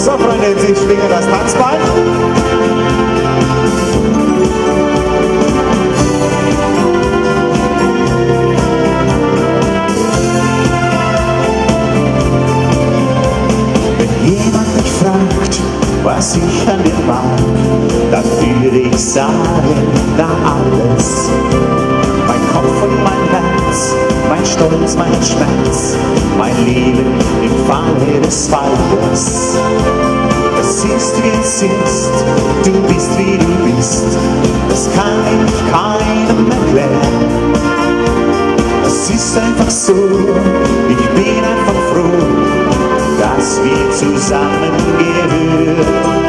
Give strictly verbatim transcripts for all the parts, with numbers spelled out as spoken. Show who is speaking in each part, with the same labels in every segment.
Speaker 1: So, Freunde, Sie schwingen das Tanzbein. Wenn jemand mich fragt, was ich an dir mag, dann würde ich sagen, da alles. Mein Kopf und mein Herz, mein Stolz, mein Schmerz, mein Leben im Falle des Falles. Es ist wie es ist, du bist wie du bist, das kann ich keinem erklären. Es ist einfach so, ich bin einfach froh, dass wir zusammengehören.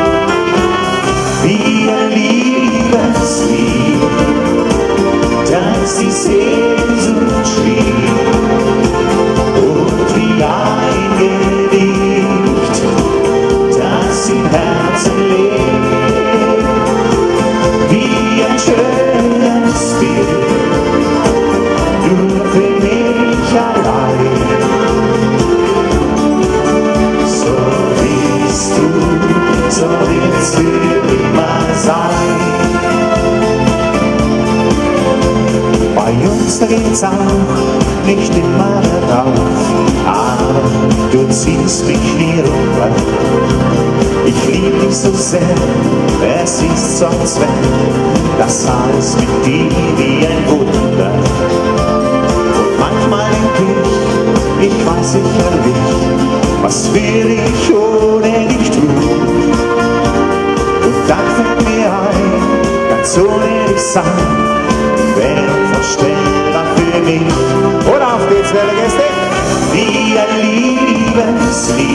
Speaker 1: Wie ein Liebeslied, das die Sehnsucht schrieb, und wie ein Gedicht, das im Herzen lebt. Wie ein schönes Bild, nur für mich allein. So bist du, so willst du immer sein. Bei uns, da geht's auch nicht immer darauf, aber du ziehst mich nie runter. Ich lieb dich so sehr, es ist sonst wenn das alles mit dir wie ein Wunder. Und manchmal denk ich, ich weiß sicherlich, was will ich ohne dich tun? Und dann fällt mir ein, ganz ohne dich sein, wäre unvorstellbar für mich. Und auf geht's, liebe Gäste, wie ein Liebeslied,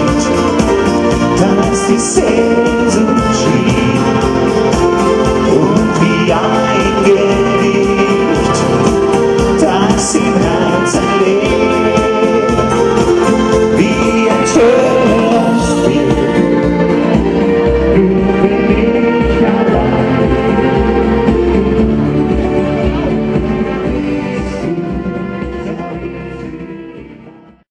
Speaker 1: das die Sehnsucht schrieb, und wie ein Gedicht, das im Herzen lebt.